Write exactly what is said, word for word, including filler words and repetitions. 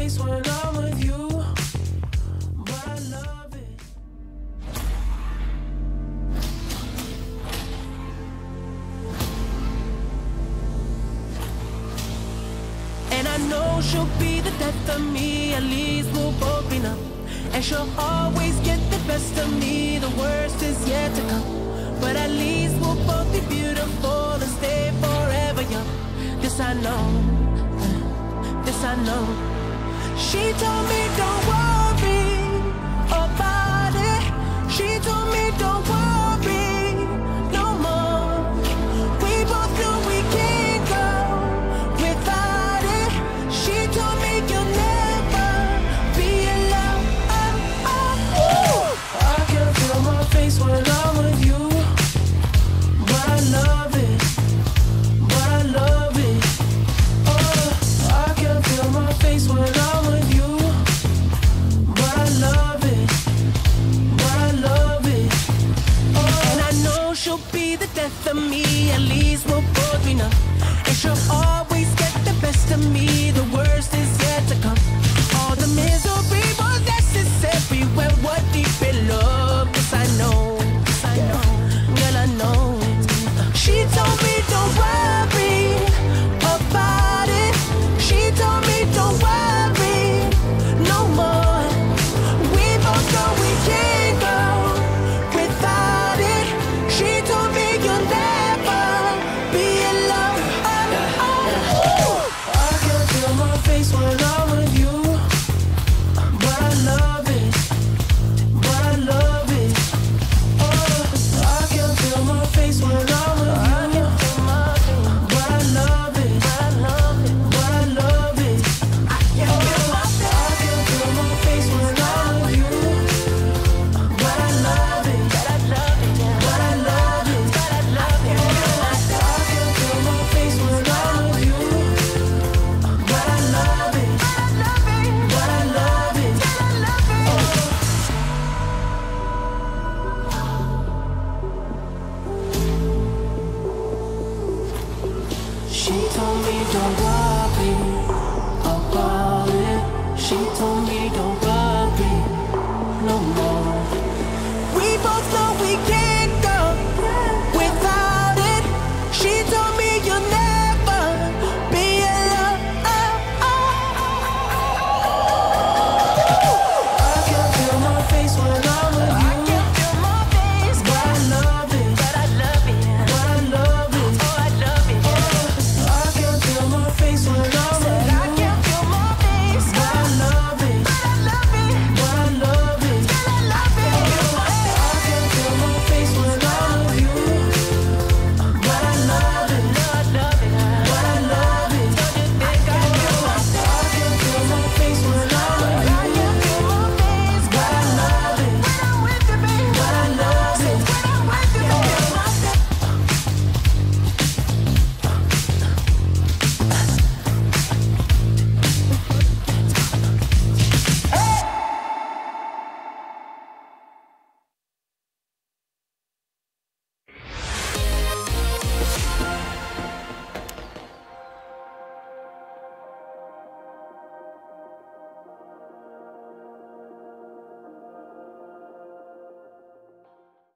place when I'm with you, but I love it. And I know she'll be the death of me, at least we'll both be numb. And she'll always get the best of me, the worst is yet to come. But at least we'll both be beautiful and stay forever young. This I know, this I know. She told me don't